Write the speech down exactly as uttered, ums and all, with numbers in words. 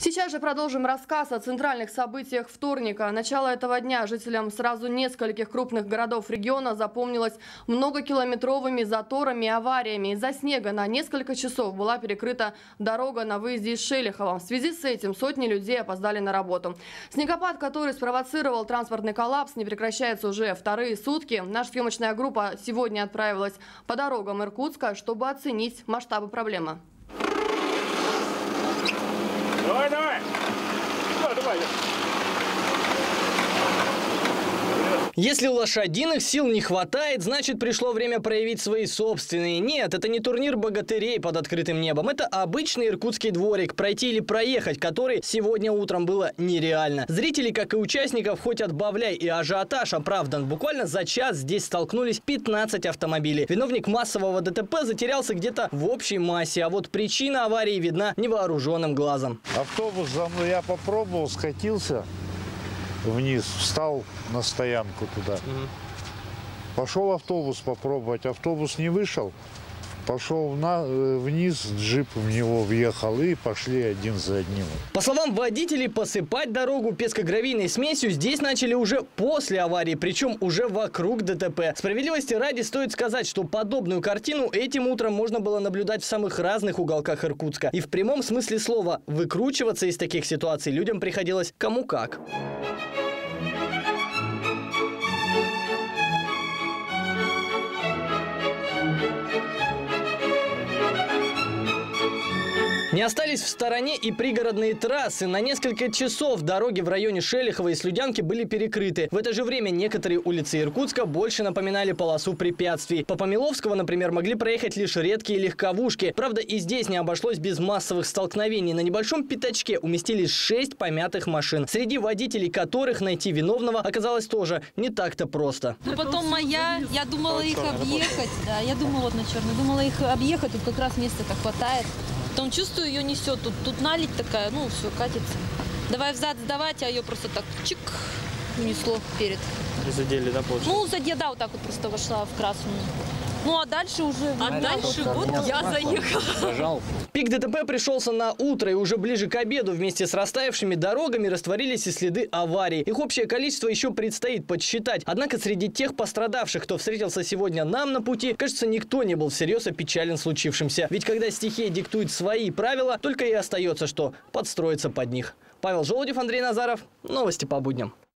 Сейчас же продолжим рассказ о центральных событиях вторника. Начало этого дня жителям сразу нескольких крупных городов региона запомнилось многокилометровыми заторами и авариями. Из-за снега на несколько часов была перекрыта дорога на выезде из Шелихова. В связи с этим сотни людей опоздали на работу. Снегопад, который спровоцировал транспортный коллапс, не прекращается уже вторые сутки. Наша съемочная группа сегодня отправилась по дорогам Иркутска, чтобы оценить масштабы проблемы. Давай, давай! Давай, давай! Если лошадиных сил не хватает, значит пришло время проявить свои собственные. Нет, это не турнир богатырей под открытым небом. Это обычный иркутский дворик, пройти или проехать который сегодня утром было нереально. Зрители, как и участников, хоть отбавляй и ажиотаж оправдан. Буквально за час здесь столкнулись пятнадцать автомобилей. Виновник массового ДТП затерялся где-то в общей массе, а вот причина аварии видна невооруженным глазом. Автобус за мной, я попробовал, скатился вниз, встал на стоянку туда. Угу. Пошел автобус попробовать, автобус не вышел. Пошел на, вниз, джип в него въехал и пошли один за одним. По словам водителей, посыпать дорогу пескогравийной смесью здесь начали уже после аварии, причем уже вокруг ДТП. Справедливости ради стоит сказать, что подобную картину этим утром можно было наблюдать в самых разных уголках Иркутска. И в прямом смысле слова выкручиваться из таких ситуаций людям приходилось кому как. Не остались в стороне и пригородные трассы. На несколько часов дороги в районе Шелихова и Слюдянки были перекрыты. В это же время некоторые улицы Иркутска больше напоминали полосу препятствий. По Помиловского, например, могли проехать лишь редкие легковушки. Правда, и здесь не обошлось без массовых столкновений. На небольшом пятачке уместились шесть помятых машин, среди водителей которых найти виновного оказалось тоже не так-то просто. Ну, потом моя, я думала их объехать, да, я думала вот на черный, думала их объехать, тут как раз места-то хватает. Потом чувствую, ее несет, тут, тут налить такая, ну все, катится. Давай взад сдавать, а ее просто так чик унесло перед. И задели, да, получается? Ну, задели, да, вот так вот просто вошла в красную. Ну, а дальше уже... А да, дальше вот я заехала. Пик ДТП пришелся на утро, и уже ближе к обеду вместе с растаявшими дорогами растворились и следы аварии. Их общее количество еще предстоит подсчитать. Однако среди тех пострадавших, кто встретился сегодня нам на пути, кажется, никто не был всерьез опечален случившимся. Ведь когда стихия диктует свои правила, только и остается, что подстроиться под них. Павел Желудев, Андрей Назаров. Новости по будням.